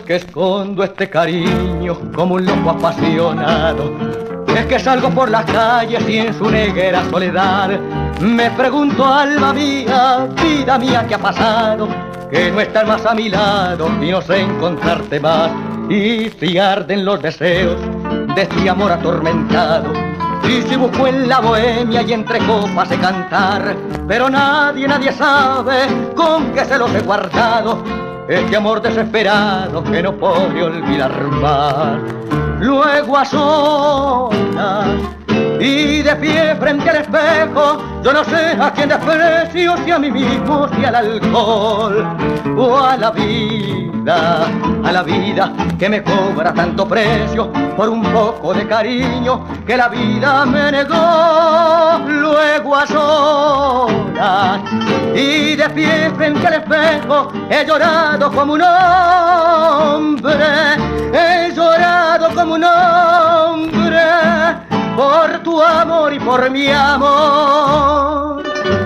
que escondo este cariño como un loco apasionado. Es que salgo por las calles y en su negra soledad me pregunto, alma mía, vida mía, ¿qué ha pasado? Que no estás más a mi lado y no sé encontrarte más. Y si arden los deseos de este amor atormentado, y si busco en la bohemia y entre copas de cantar, pero nadie sabe con qué se los he guardado, este amor desesperado que no podré olvidar más. Luego a solas y de pie frente al espejo, yo no sé a quién desprecio, si a mí mismo, si al alcohol o a la vida que me cobra tanto precio por un poco de cariño que la vida me negó. Luego a solas y de pie frente al espejo he llorado como un hombre, he llorado como un hombre por tu amor y por mi amor.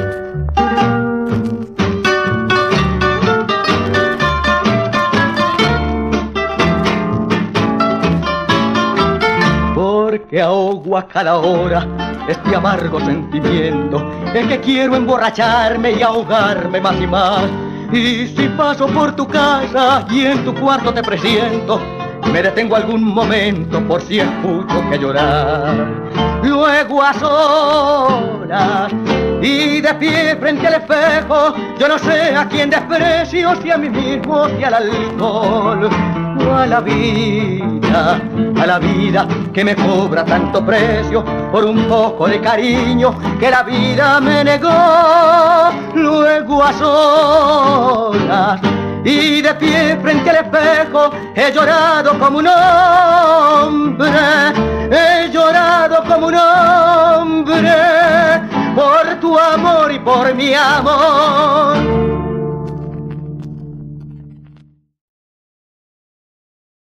Porque ahogo a cada hora este amargo sentimiento, es que quiero emborracharme y ahogarme más y más. Y si paso por tu casa y en tu cuarto te presiento, me detengo algún momento por si escucho que llorar. Luego a solas y de pie frente al espejo, yo no sé a quién desprecio, si a mí mismo, si al alcohol o a la vida que me cobra tanto precio por un poco de cariño que la vida me negó. Luego a solas y de pie frente al espejo he llorado como un hombre, he llorado como un hombre por tu amor y por mi amor.